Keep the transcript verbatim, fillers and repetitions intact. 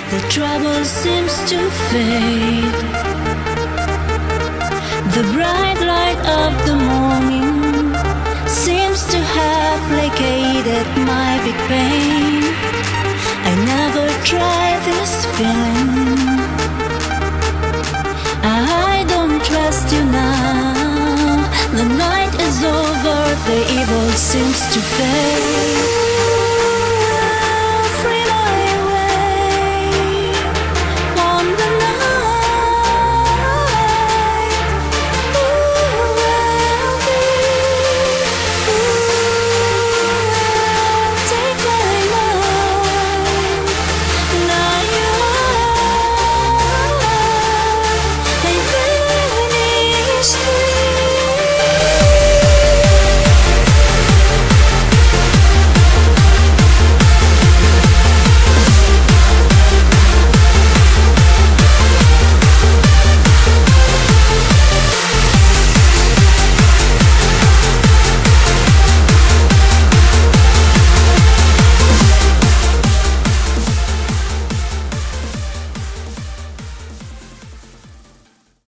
The trouble seems to fade. The bright light of the morning seems to have placated my big pain. I never tried this feeling. I don't trust you now. The night is over, the evil seems to fade.